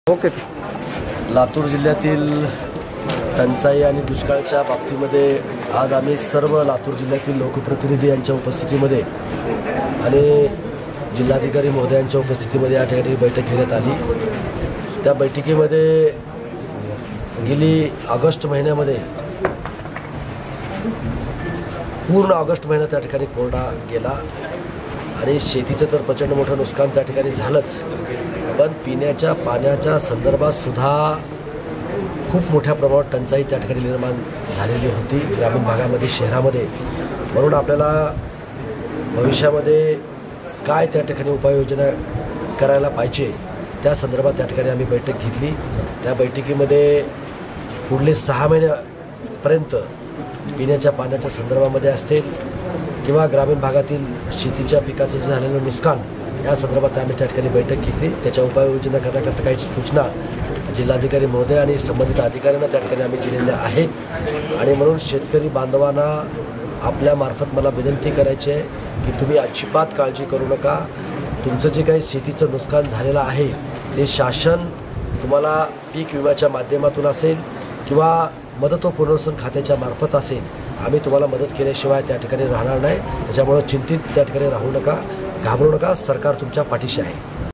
Okay. Latur जिल्ह्यातील टंचाई आणि दुष्काळाच्या बाबतीमध्ये आज आम्ही सर्व लातूर जिल्ह्यातील लोकप्रतिनिधी यांच्या उपस्थितीमध्ये आणि जिल्हाधिकारी महोदयांच्या उपस्थितीमध्ये या ठिकाणी बैठक घेण्यात आली. त्या बैठकीमध्ये गेली ऑगस्ट महिन्यामध्ये पूर्ण ऑगस्ट महिना त्या ठिकाणी कोरडा गेला आणि शेतीचं तर प्रचंड मोठं नुकसान त्या ठिकाणी झालंच, पण पिण्याच्या पाण्याच्या संदर्भात सुद्धा खूप मोठ्या प्रमाणात टंचाई त्या ठिकाणी निर्माण झालेली होती ग्रामीण भागामध्ये, शहरामध्ये. म्हणून आपल्याला भविष्यामध्ये काय त्या ठिकाणी उपाययोजना करायला पाहिजे त्या संदर्भात त्या ठिकाणी आम्ही बैठक घेतली. त्या बैठकीमध्ये पुढले 6 महिन्यापर्यंत पिण्याच्या पाण्याच्या संदर्भामध्ये असतील किंवा ग्रामीण भागातील शेतीच्या पिकाचं जे झालेलं नुकसान या संदर्भात आम्ही त्या ठिकाणी बैठक घेतली. त्याच्या उपाययोजना करण्याकरता काही सूचना जिल्हाधिकारी महोदय आणि संबंधित अधिकाऱ्यांना त्या ठिकाणी आम्ही दिलेल्या आहेत. आणि म्हणून शेतकरी बांधवांना आपल्यामार्फत मला विनंती करायची आहे की तुम्ही अजिबात काळजी करू नका. तुमचं जे काही शेतीचं नुकसान झालेलं आहे ते शासन तुम्हाला पीक विम्याच्या माध्यमातून असेल किंवा मदत व पुनर्वसन खात्याच्या मार्फत असेल, आम्ही तुम्हाला मदत केल्याशिवाय त्या ठिकाणी राहणार नाही. त्याच्यामुळे चिंतित त्या ठिकाणी राहू नका, घाबरू नका. सरकार तुमच्या पाठीशी आहे.